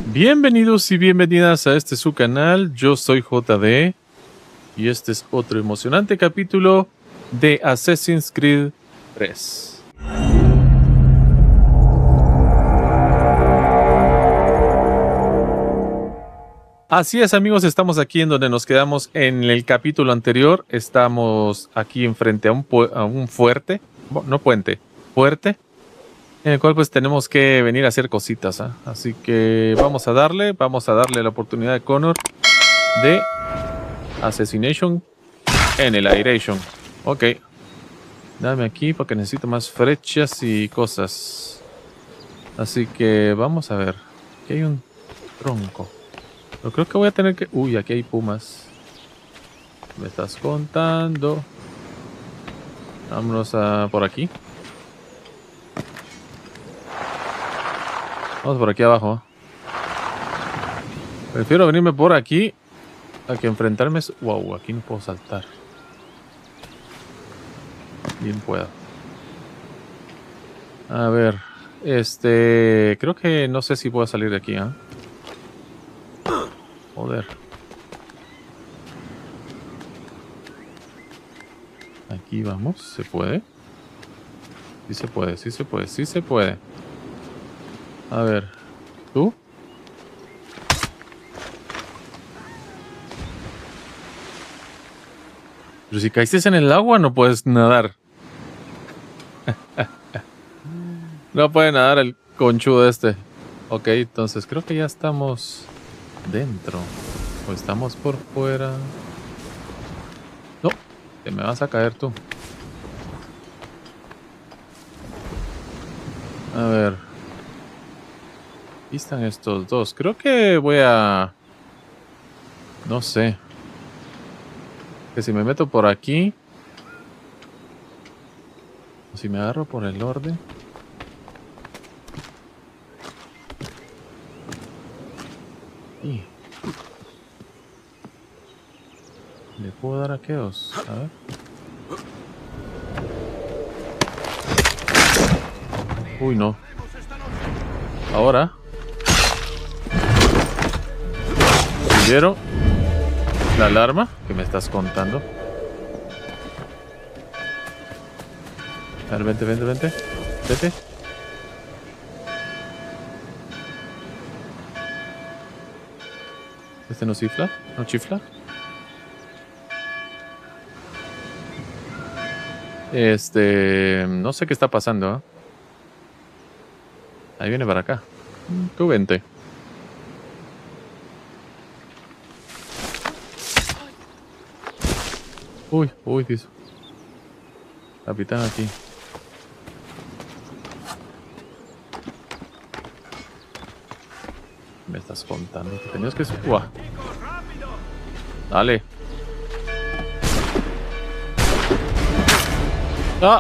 Bienvenidos y bienvenidas a este su canal. Yo soy JD y este es otro emocionante capítulo de Assassin's Creed 3. Así es, amigos, estamos aquí en donde nos quedamos en el capítulo anterior. Estamos aquí enfrente a un fuerte, no puente, fuerte, en el cual pues tenemos que venir a hacer cositas, ¿eh? Así que vamos a darle la oportunidad a Connor de Assassination en el Airation. Ok, dame aquí porque necesito más flechas y cosas. Así que vamos a ver. Aquí hay un tronco. Pero creo que voy a tener que... Uy, aquí hay pumas. Me estás contando. Vámonos a por aquí. Vamos por aquí abajo. Prefiero venirme por aquí a que enfrentarme... Wow, aquí no puedo saltar. Bien puedo. A ver. Creo que no sé si puedo salir de aquí, ¿eh? Joder. Aquí vamos. ¿Se puede? Sí se puede, sí se puede, sí se puede. A ver. ¿Tú? Pero si caíste en el agua no puedes nadar. No puede nadar el conchudo este. Ok, entonces creo que ya estamos dentro. O estamos por fuera. No, te me vas a caer tú. A ver. Aquí están estos dos. Creo que voy a... No sé. Que si me meto por aquí... O si me agarro por el orden... Y... ¿Le puedo dar a Chaos? A ver. Uy, no. Ahora. ¿Vieron la alarma que me estás contando? A ver, vente, vente, vente. Vete. ¿Este no chifla? ¿No chifla? No sé qué está pasando, ¿eh? Ahí viene para acá. Tú vente. Uy, uy, dice. Capitán aquí. Me estás contando que tenías que... ¡Uah! Dale. ¡Ah!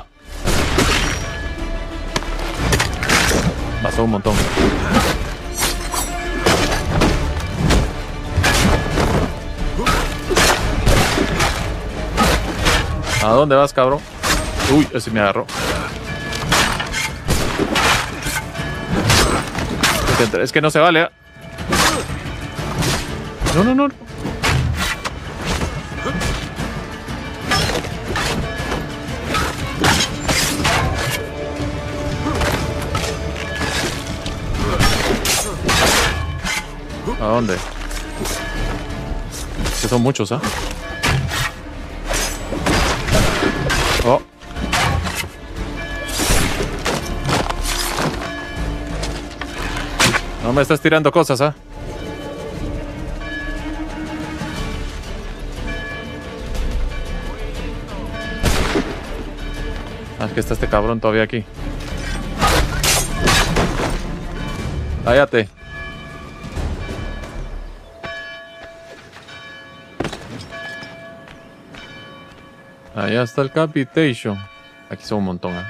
Pasó un montón. ¿A dónde vas, cabrón? Uy, ese me agarró. Es que no se vale, ¿eh? No, no, no. ¿A dónde? Que son muchos, ¿ah? Oh. No me estás tirando cosas, ¿ah? Ah, es que está este cabrón todavía aquí. Cállate. Allá está el Capitation. Aquí son un montón, ¿eh?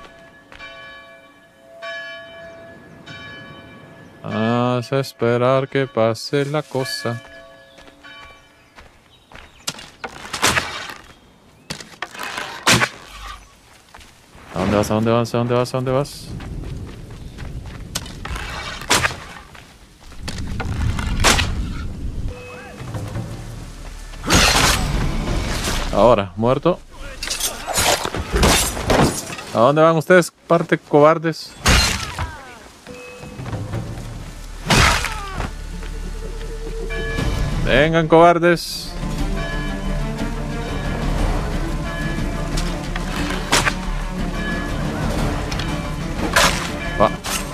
Vas a esperar que pase la cosa. ¿A dónde vas? ¿A dónde vas? ¿A dónde vas? ¿A dónde vas? Ahora, muerto. ¿A dónde van ustedes, parte cobardes? Vengan, cobardes. Va.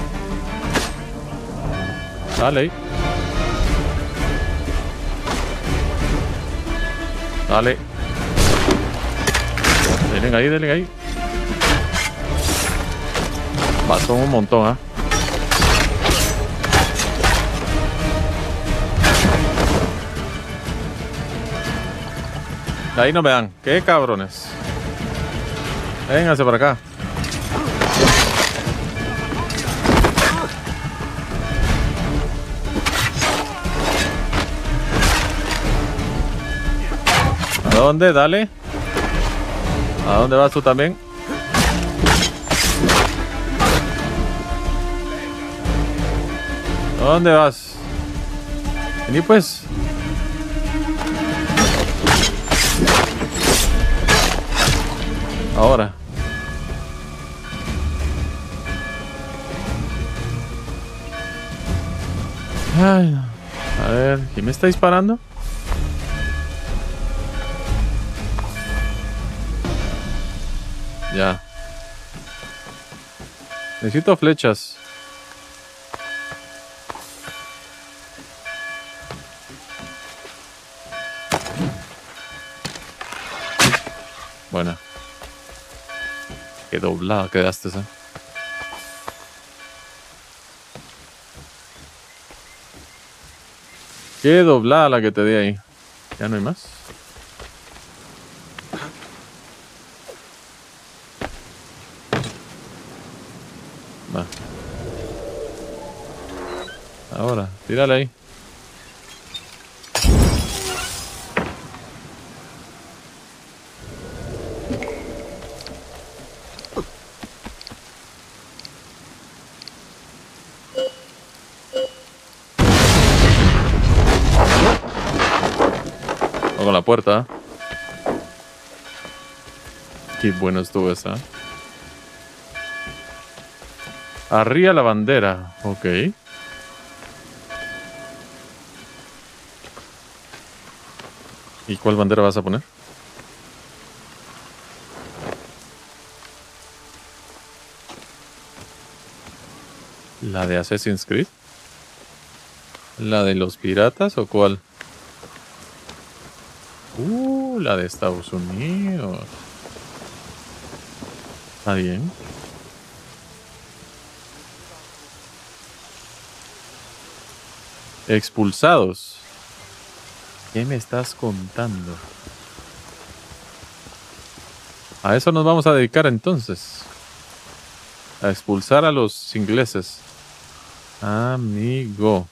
Dale. Dale. Denle ahí. Pasó un montón, ¿ah? Ahí no me dan. Qué cabrones. Vénganse para acá. ¿A dónde? Dale. ¿A dónde vas tú también? ¿A dónde vas? Vení pues. Ahora. Ay, a ver, ¿quién me está disparando? Ya. Necesito flechas. Bueno. Qué doblada quedaste, ¿eh? Qué doblada la que te di ahí. Ya no hay más. Va. Ahora, tírale ahí. O con la puerta. Qué bueno estuvo esa. Arría la bandera. Ok. ¿Y cuál bandera vas a poner? ¿La de Assassin's Creed? ¿La de los piratas o cuál? La de Estados Unidos. Está bien. Expulsados. ¿Qué me estás contando? A eso nos vamos a dedicar entonces. A expulsar a los ingleses. Amigo.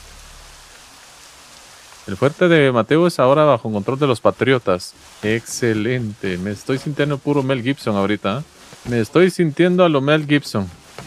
El fuerte de Mateo es ahora bajo control de los patriotas. Excelente. Me estoy sintiendo puro Mel Gibson ahorita. ¿Eh? Me estoy sintiendo a lo Mel Gibson.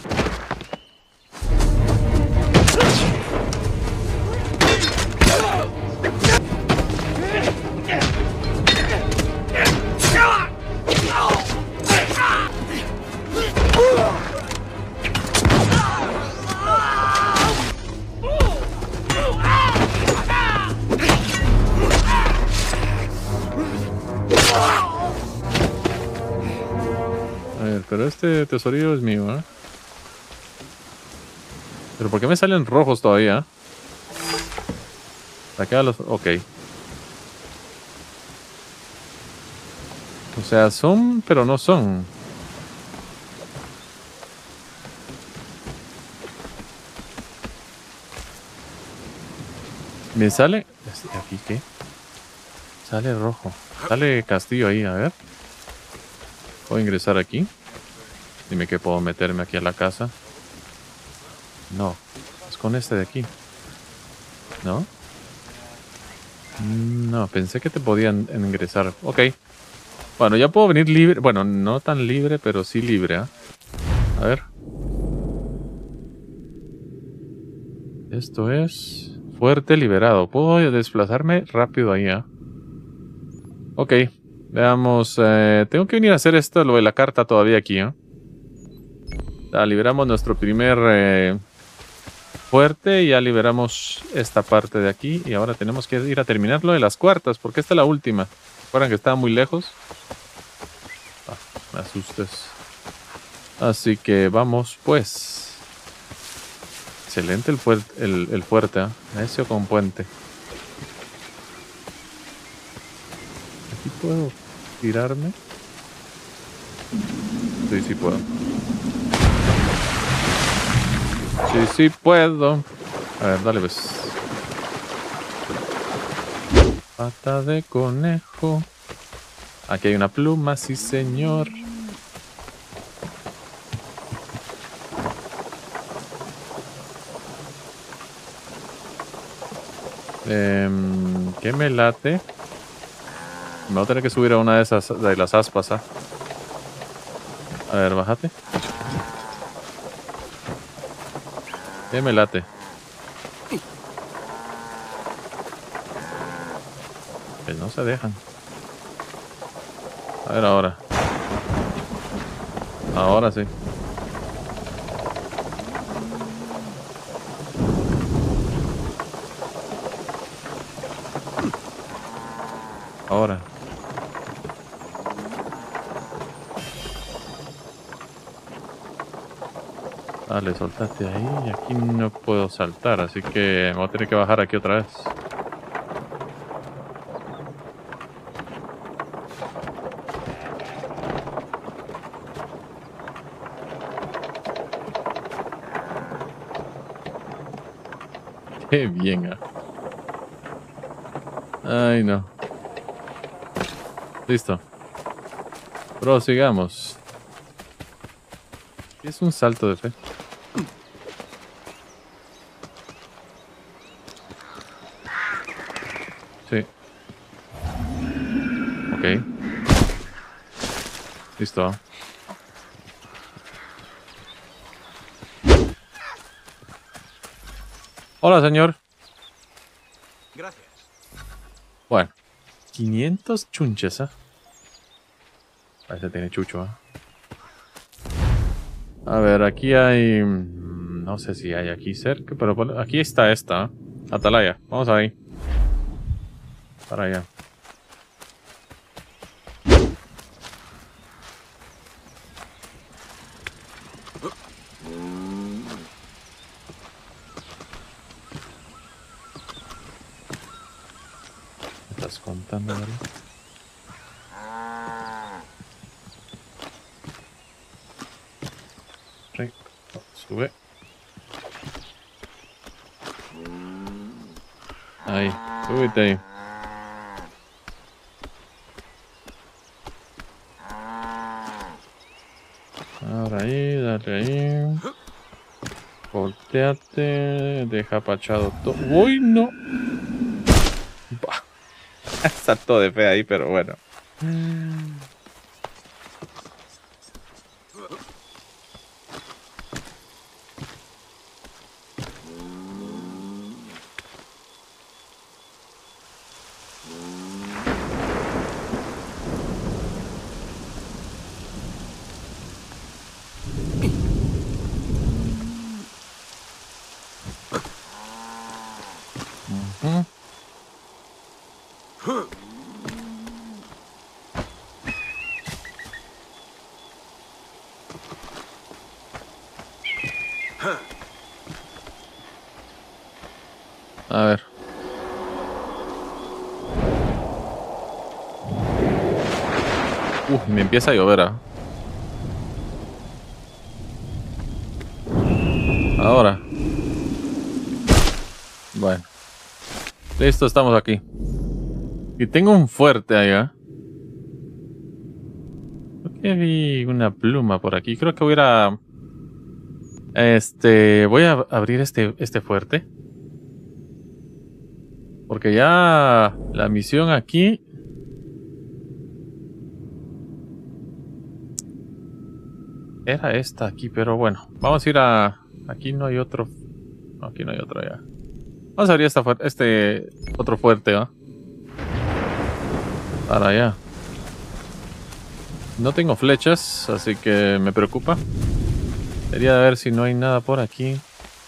Pero este tesorillo es mío, ¿eh? ¿Pero por qué me salen rojos todavía? Saqué a los... Ok. O sea, son, pero no son. ¿Me sale? ¿Aquí qué? Sale rojo. Sale castillo ahí, a ver. Puedo ingresar aquí. Dime que puedo meterme aquí a la casa. No. Es con este de aquí. ¿No? No, pensé que te podían ingresar. Ok. Bueno, ya puedo venir libre. Bueno, no tan libre, pero sí libre, ¿eh? A ver. Esto es... Fuerte liberado. Puedo desplazarme rápido ahí, ¿eh? Ok. Veamos, tengo que venir a hacer esto, lo de la carta todavía aquí, ¿no? Ya liberamos nuestro primer fuerte y ya liberamos esta parte de aquí. Y ahora tenemos que ir a terminar lo de las cuartas, porque esta es la última. ¿Recuerdan que estaba muy lejos? Ah, me asustes. Así que vamos, pues. Excelente el fuerte, ¿eh? Necio con puente. ¿Aquí puedo tirarme? Sí, sí puedo. Sí, sí puedo. A ver, dale pues. Pata de conejo. Aquí hay una pluma, sí señor. ¿Qué me late? Me voy a tener que subir a una de esas, de las aspas, ¿ah? A ver, bájate. ¿Qué me late? Que no se dejan. A ver ahora. Ahora sí. Ahora. Dale, soltate ahí. Y aquí no puedo saltar, así que me voy a tener que bajar aquí otra vez. Qué bien, ¿eh? Ay, no. Listo. Prosigamos. Es un salto de fe. Sí. Ok. Listo. Hola, señor. Gracias. Bueno. 500 chunches, ¿eh? Parece que tiene chucho, ¿eh? A ver, aquí hay... No sé si hay aquí cerca, pero aquí está esta, ¿eh? Atalaya. Vamos ahí. Para allá. ¿Me estás contando, ¿vale? Sí. Sube. Ahí. Súbete ahí. Ahora ahí, dale ahí. Volteate. Deja pachado todo. ¡Uy, no! Bah. Está todo de fe ahí, pero bueno. Ujú. A ver. Me empieza a llover, ¿ah? Ahora. Bueno. Listo, estamos aquí. Y tengo un fuerte allá. Creo que vi una pluma por aquí. Creo que voy a ir a... voy a abrir este fuerte. Porque ya la misión aquí... Era esta aquí, pero bueno. Vamos a ir a... Aquí no hay otro... No, aquí no hay otro ya. Vamos a abrir este otro fuerte, ¿no? Para allá. No tengo flechas, así que me preocupa. Quería ver si no hay nada por aquí.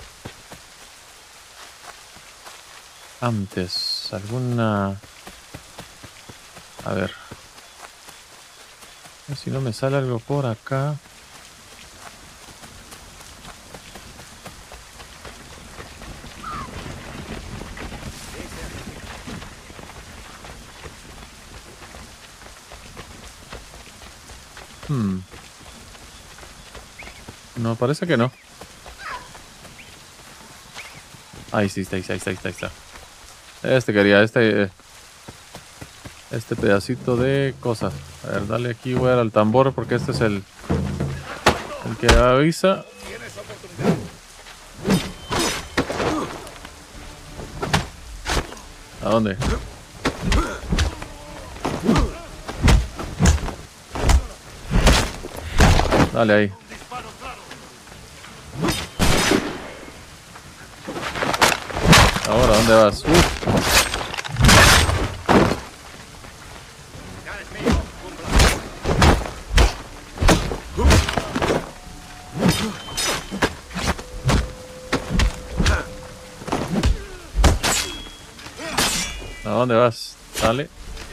Antes, alguna... A ver. Si no me sale algo por acá. No, parece que no. Ahí sí, está, ahí está, ahí está, ahí está. Quería, este pedacito de cosas. A ver, dale aquí, voy al tambor porque este es el que avisa. ¿A dónde? Dale ahí. Ahora, ¿dónde vas? ¿A dónde vas? Dale.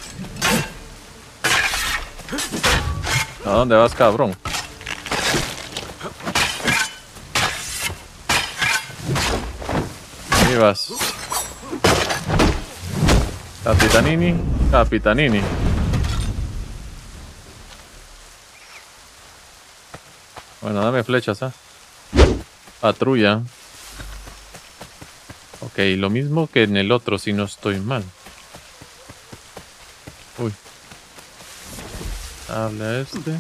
¿A dónde vas, cabrón? Ahí vas. Capitanini, Capitanini. Bueno, dame flechas, ¿ah? Patrulla. Ok, lo mismo que en el otro, si no estoy mal. Uy. Habla este.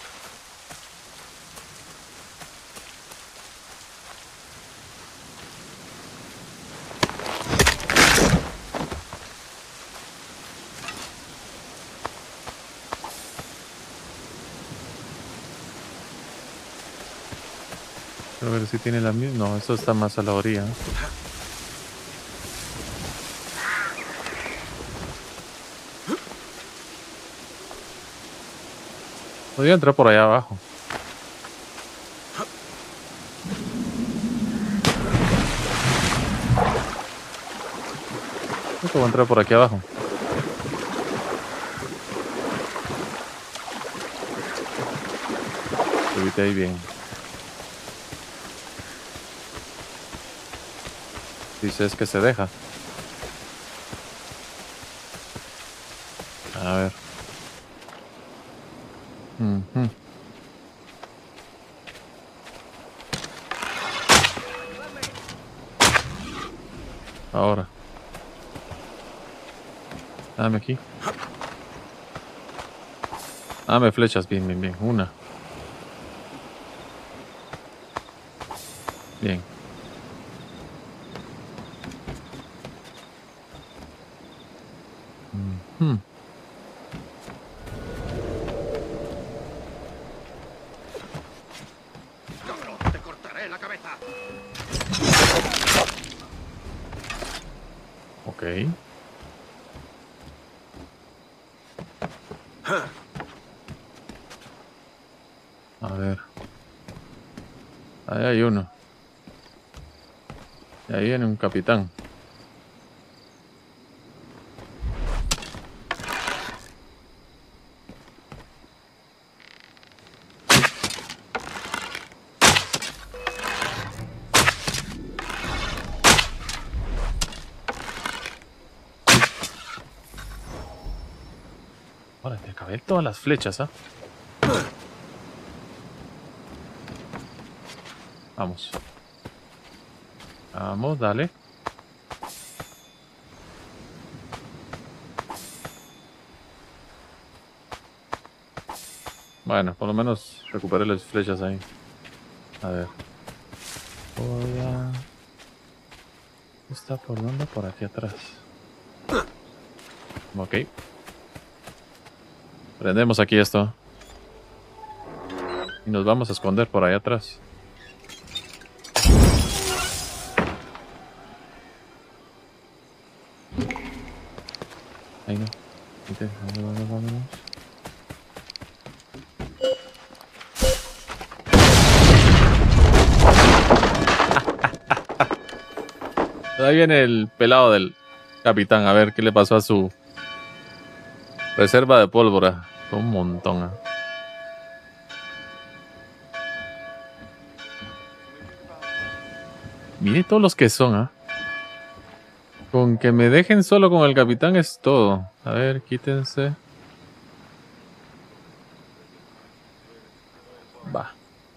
A ver si tiene la misma. No, eso está más a la orilla. Podría entrar por allá abajo. Creo que voy a entrar por aquí abajo. Subite ahí bien. Dice es que se deja. A ver. Ahora. Dame aquí. Dame flechas. Bien, bien, bien. Una. Bien. Te cortaré la cabeza. Ok. A ver. Ahí hay uno. Y ahí viene un capitán. Ahora te acabé todas las flechas, ¿ah? Vamos. Vamos, dale. Bueno, por lo menos recuperé las flechas ahí. A ver. Voy a... ¿Está por dónde? Por aquí atrás. Ok. Prendemos aquí esto. Y nos vamos a esconder por ahí atrás. Ahí no. Vámonos. Ahí viene el pelado del capitán. A ver qué le pasó a su reserva de pólvora. Un montón. Mire todos los que son. Con que me dejen solo con el capitán es todo. A ver, quítense. Va.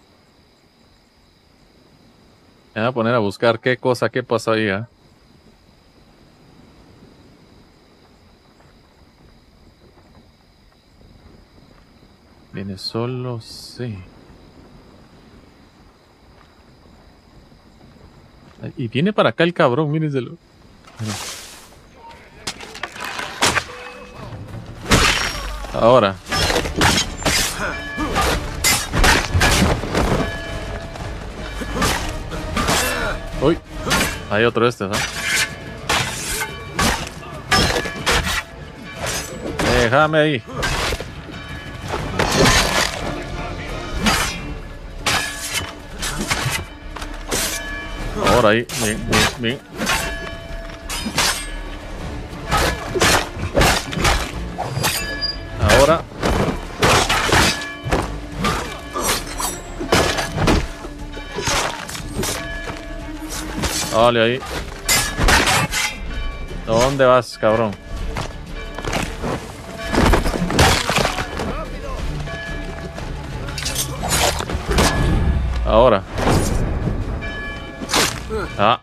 Me voy a poner a buscar qué pasó ahí. Viene solo, sí. Y viene para acá el cabrón, mírenselo. Ahora. Uy. Hay otro ¿no? Déjame ahí. Ahora ahí. Bien. Ahora. Dale ahí. ¿Dónde vas, cabrón? Ahora. Ah.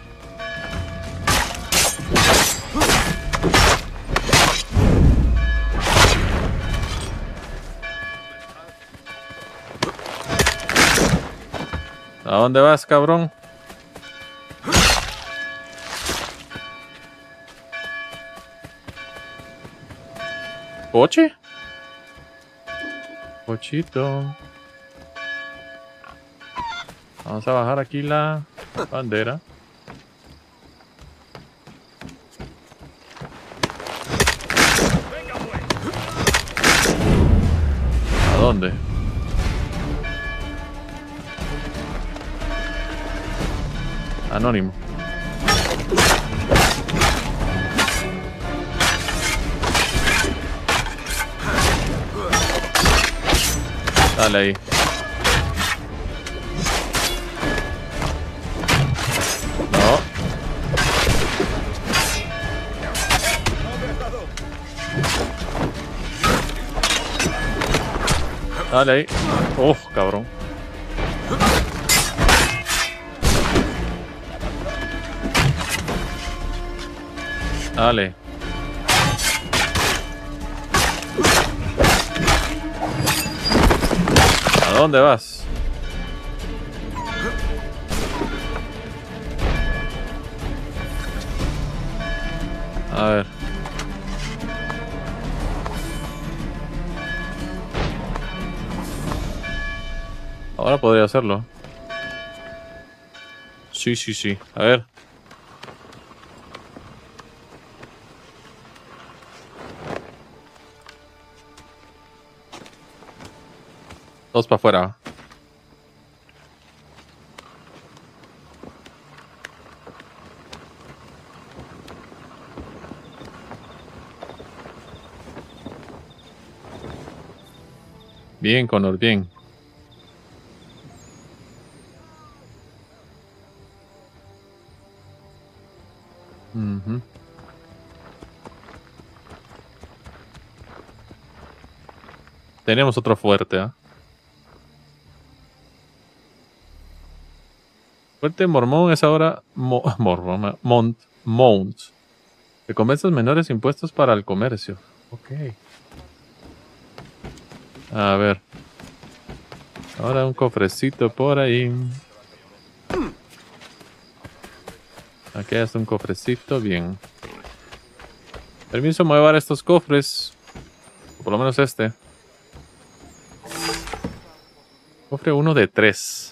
¿A dónde vas, cabrón? ¿Coche? Cochito. Vamos a bajar aquí la bandera. ¿A dónde? Anónimo. Dale ahí. No. Dale ahí. Cabrón. Dale. ¿A dónde vas? A ver. Ahora podría hacerlo. Sí. A ver. Todos para afuera. Bien, Connor, bien. Tenemos otro fuerte, Fuerte mormón es ahora Mount. Recompensas menores impuestos para el comercio. Ok. A ver. Ahora un cofrecito por ahí. Aquí hay un cofrecito, bien. Permiso, me voy a llevar estos cofres. O por lo menos este. Cofre 1 de 3.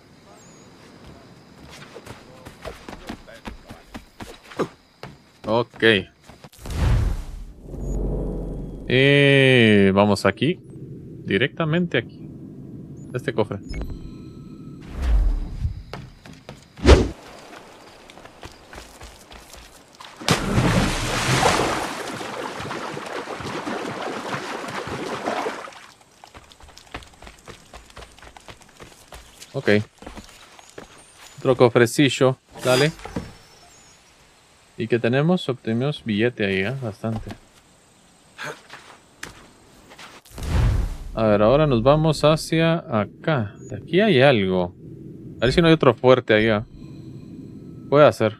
Ok. Vamos aquí. Directamente aquí. Este cofre. Ok. Otro cofrecillo. Dale. ¿Y qué tenemos? Obtenemos billete ahí, ¿eh? Bastante. A ver, ahora nos vamos hacia acá. Aquí hay algo. A ver si no hay otro fuerte allá. Puede ser.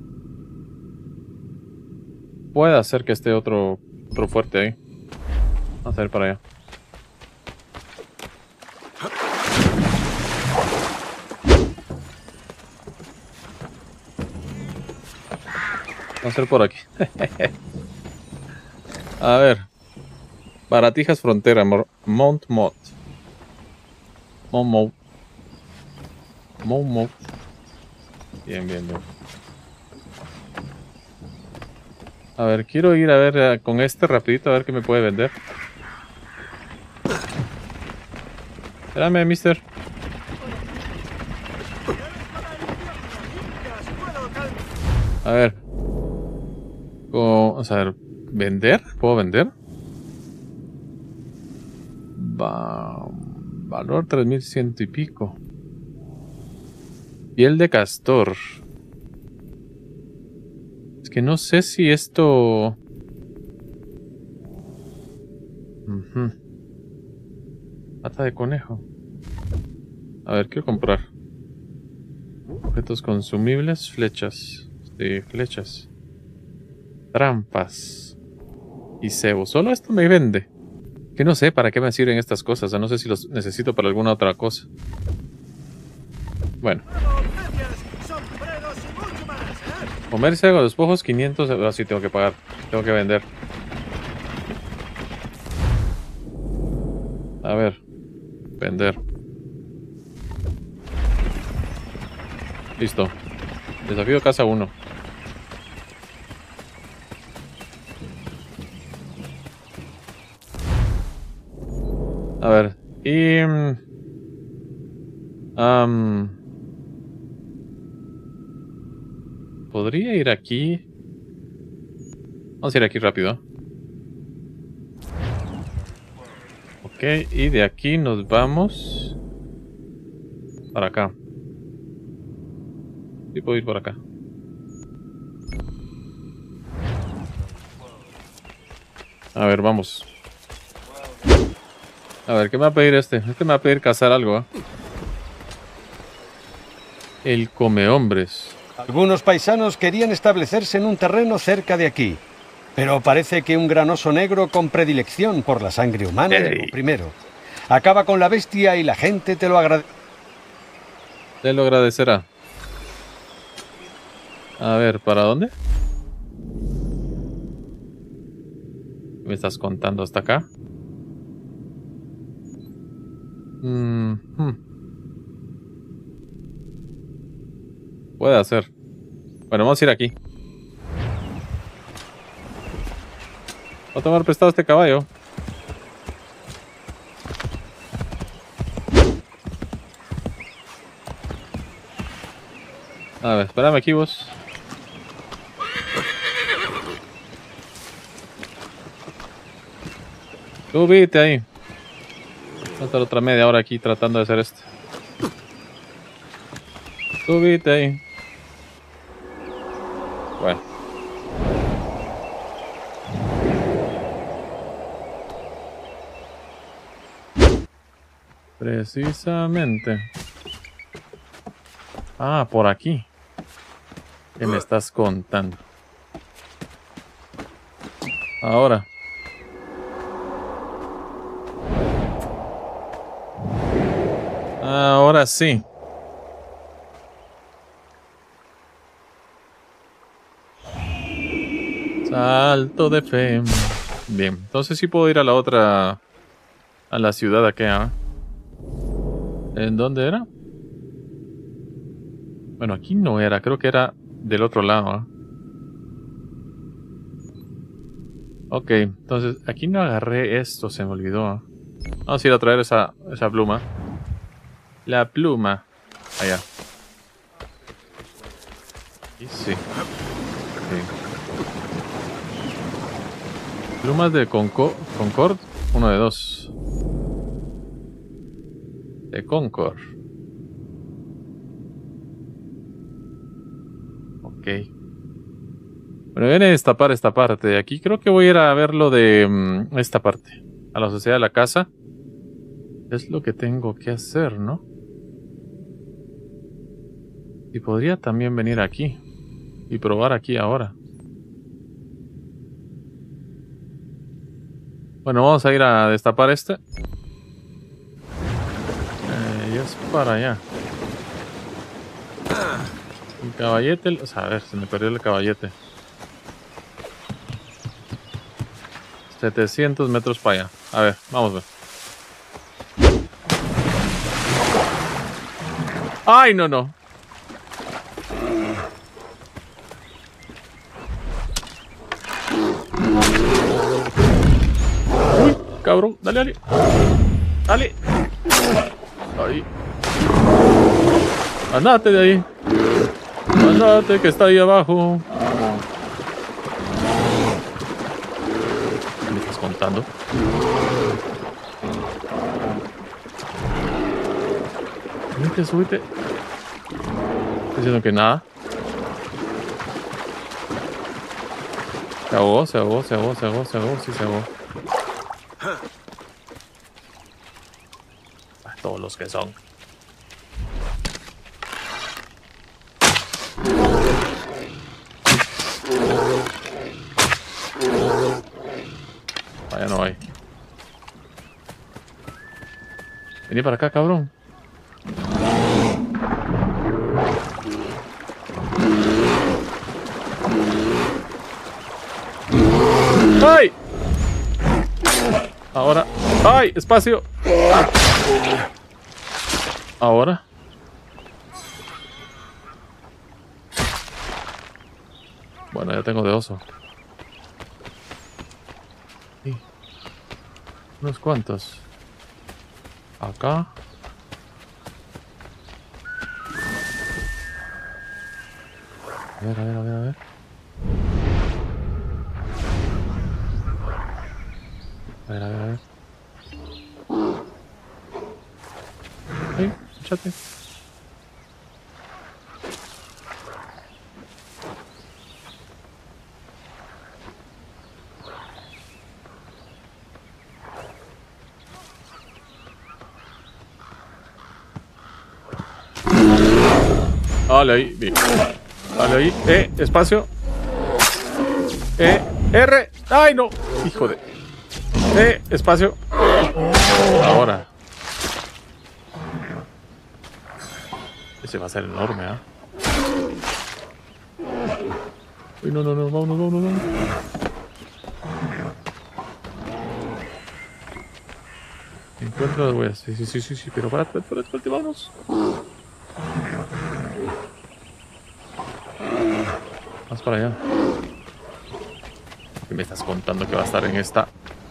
Puede ser que esté otro fuerte ahí. Vamos a ir para allá. Vamos a ir por aquí. A ver. Baratijas Frontera. Mount Mott. Mount. Bien. A ver, quiero ir a ver con este rapidito a ver qué me puede vender. Espérame, mister. A ver. Vamos a ver. ¿Vender? ¿Puedo vender? Valor 3100 y pico. Piel de castor. Es que no sé si esto... Pata de conejo. A ver, quiero comprar. Objetos consumibles, flechas. Sí, flechas. Trampas. Y cebo. Solo esto me vende. Que no sé para qué me sirven estas cosas. No sé si los necesito para alguna otra cosa. Bueno. Comerse con los despojos 500. Ahora sí tengo que pagar. Tengo que vender. A ver. Vender. Listo. Desafío casa 1. A ver. Y... podría ir aquí. Vamos a ir aquí rápido. Ok, y de aquí nos vamos para acá. Sí, puedo ir por acá. A ver, vamos. A ver, ¿qué me va a pedir este? Este me va a pedir cazar algo, ¿eh? El come hombres. Algunos paisanos querían establecerse en un terreno cerca de aquí, pero parece que un gran oso negro con predilección por la sangre humana llegó primero. Acaba con la bestia y la gente te lo agradece. Te lo agradecerá. A ver, ¿para dónde? ¿Me estás contando hasta acá? Puede ser. Bueno, vamos a ir aquí. Voy a tomar prestado este caballo. A ver, espérame aquí vos. Subite ahí. Voy a estar otra media hora aquí tratando de hacer esto. Subite ahí. Bueno. Precisamente. Ah, por aquí. ¿Qué me estás contando? Ahora. Ahora sí. Salto de fe. Bien, entonces sí puedo ir a la otra... a la ciudad acá. ¿En dónde era? Bueno, aquí no era. Creo que era del otro lado. Ok, entonces aquí no agarré esto. Se me olvidó. Vamos a ir a traer esa pluma. La pluma. Allá. Y sí. Plumas de Concord. 1 de 2. De Concord. Bueno, viene a destapar esta parte de aquí. Creo que voy a ir a ver lo de esta parte. A la sociedad de la casa. Es lo que tengo que hacer, ¿no? Y podría también venir aquí. Y probar aquí ahora. Bueno, vamos a ir a destapar este. Y es para allá. El caballete... O sea, a ver, se me perdió el caballete. 700 metros para allá. A ver, vamos a ver. ¡Ay, no, no! ¡Uy, cabrón! ¡Dale, dale! ¡Dale! ¡Ahí! ¡Andate de ahí! ¡Andate, que está ahí abajo! ¿Qué me estás contando? Súbete, súbete. Estoy diciendo que nada. Se ahogó, se ahogó, se ahogó, se ahogó, se ahogó, sí se ahogó. Todos los que son. Vaya, no hay. Vení para acá, cabrón. ¡Ay! Ahora. ¡Ay! ¡Espacio! Ahora. Bueno, ya tengo de oso. Sí. Unos cuantos. Acá. A ver, a ver, a ver, a ver. A ver, a ver, a ver. Ay, échate. Dale ahí, bien. Dale ahí. Espacio. R. ¡Ay, no! Hijo de... espacio. Ahora. Ese va a ser enorme, ¿ah? Uy, no, no, no, vámonos, vámonos, vámonos. Encuentro las huellas. Sí, sí, sí, sí, sí, pero espérate, vámonos. Más para allá. ¿Qué me estás contando que va a estar en esta?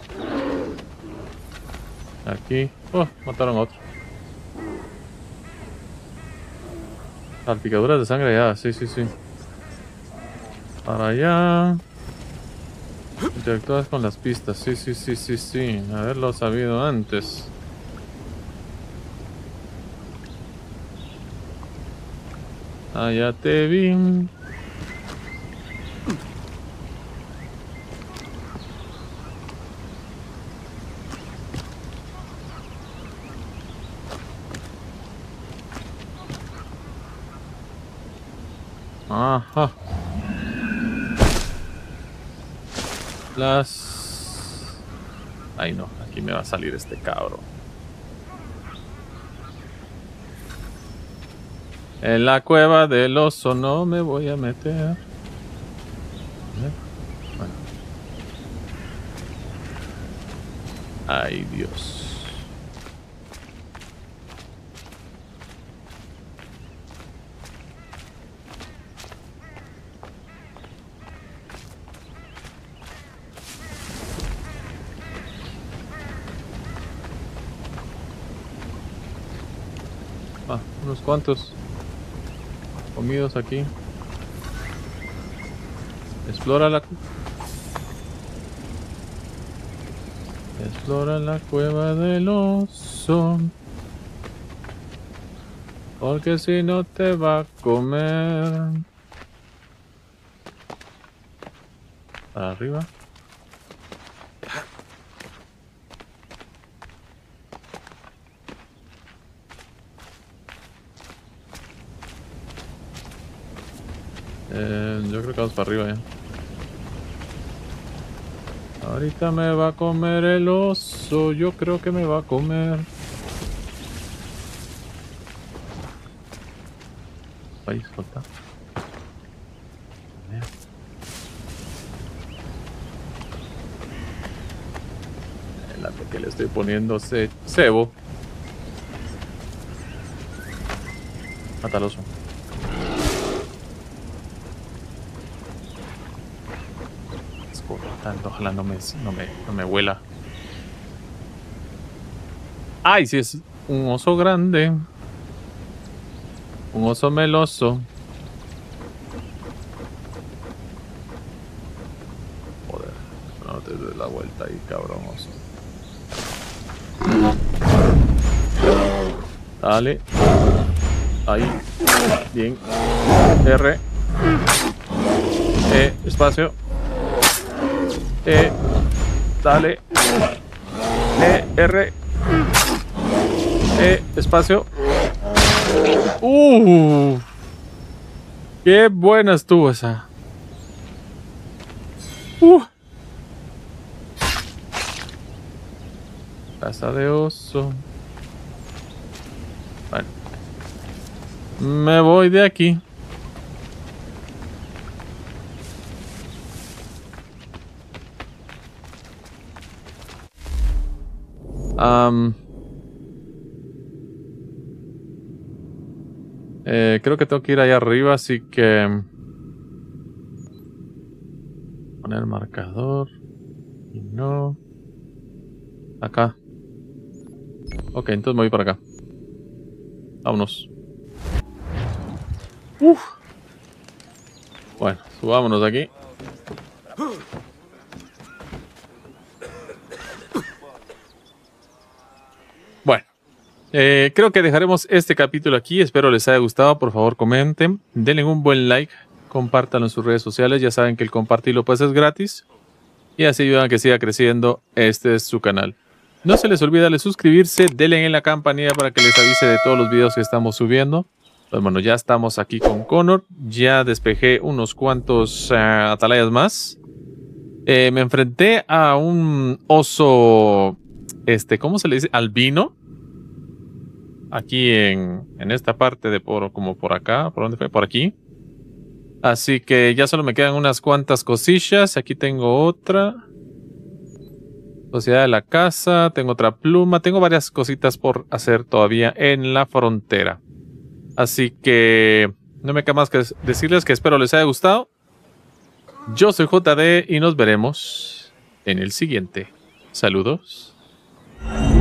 Aquí. Oh, mataron a otro. Salpicaduras de sangre ya, sí, sí, sí. Para allá. Interactúas con las pistas, sí, sí, sí, sí, sí. Haberlo sabido antes. Ah, ya te vi. Ajá. Ay no, aquí me va a salir este cabro. En la cueva del oso no me voy a meter. Bueno. Ay, Dios. Unos cuantos comidos aquí. Explora la cueva del oso, porque si no te va a comer. Para arriba. Yo creo que vamos para arriba ya. Ahorita me va a comer el oso. Yo creo que me va a comer. Ahí, solta. Espérate que le estoy poniendo cebo. Mata al oso. Ojalá no me huela. ¡Ay! Si es un oso grande. Un oso meloso. Joder. No te des la vuelta ahí, cabrón oso. Dale. Ahí. Bien. R. Espacio. Dale. R. Espacio. Qué buena estuvo esa. Casa de oso. Bueno. Me voy de aquí. Creo que tengo que ir allá arriba, así que... Poner marcador. Y no... Acá. Ok, entonces me voy para acá. Vámonos. Bueno, subámonos aquí. Bueno. Creo que dejaremos este capítulo aquí. Espero les haya gustado. Por favor, comenten. Denle un buen like. Compártanlo en sus redes sociales. Ya saben que el compartirlo pues es gratis. Y así ayudan a que siga creciendo. Este es su canal. No se les olvide darle suscribirse. Denle en la campanilla para que les avise de todos los videos que estamos subiendo. Pues bueno, ya estamos aquí con Connor. Ya despejé unos cuantos atalayas más. Me enfrenté a un oso... ¿cómo se le dice? Albino. Aquí en esta parte de como por acá. ¿Por dónde fue? Por aquí. Así que ya solo me quedan unas cuantas cosillas. Aquí tengo otra. Sociedad de la casa. Tengo otra pluma. Tengo varias cositas por hacer todavía en la frontera. Así que no me queda más que decirles que espero les haya gustado. Yo soy JD y nos veremos en el siguiente. Saludos.